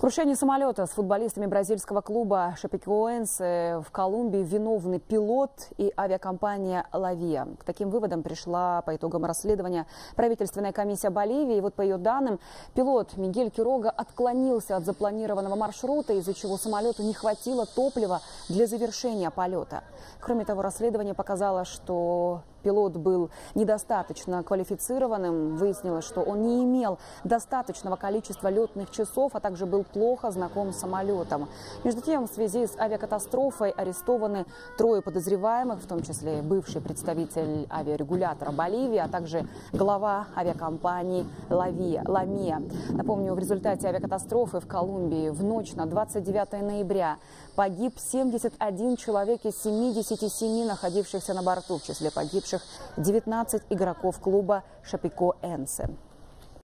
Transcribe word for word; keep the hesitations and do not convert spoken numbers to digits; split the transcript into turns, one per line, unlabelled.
крушении самолета с футболистами бразильского клуба Шапекоэнсе в Колумбии виновны пилот и авиакомпания «Лавия». К таким выводам пришла по итогам расследования правительственная комиссия Боливии. И вот по ее данным, пилот Мигель Кирога отклонился от запланированного маршрута, из-за чего самолету не хватило топлива для завершения полета. Кроме того, расследование показало, что пилот был недостаточно квалифицированным. Выяснилось, что он не имел достаточного количества летных часов, а также был плохо знаком с самолетом. Между тем, в связи с авиакатастрофой арестованы трое подозреваемых, в том числе бывший представитель авиарегулятора Боливии, а также глава авиакомпании «Лавия», «Ламия». Напомню, в результате авиакатастрофы в Колумбии в ночь на двадцать девятое ноября погиб семьдесят один человек из семидесяти семи находившихся на борту. В числе погибших девятнадцать игроков клуба Шапекоэнсе.